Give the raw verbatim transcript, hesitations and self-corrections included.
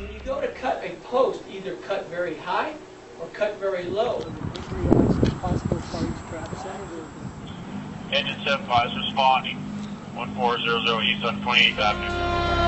when you go to cut a post, either cut very high or cut very low. Engine seven five is responding. one four zero zero East on twenty-eighth Avenue.